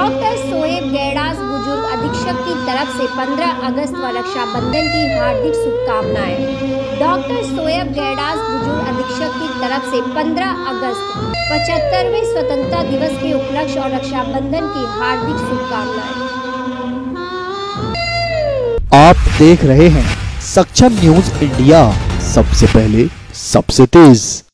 Doctor Shoaib गैडास बुजुर्ग अधीक्षक की तरफ से 15 अगस्त व रक्षाबंधन की हार्दिक शुभकामनाएं। डॉक्टर सोएब गैडास बुजुर्ग अधीक्षक की तरफ से 15 अगस्त 75वें स्वतंत्रता दिवस के उपलक्ष्य और रक्षाबंधन की हार्दिक शुभकामनाएं। आप देख रहे हैं सक्षम न्यूज इंडिया, सबसे पहले सबसे तेज।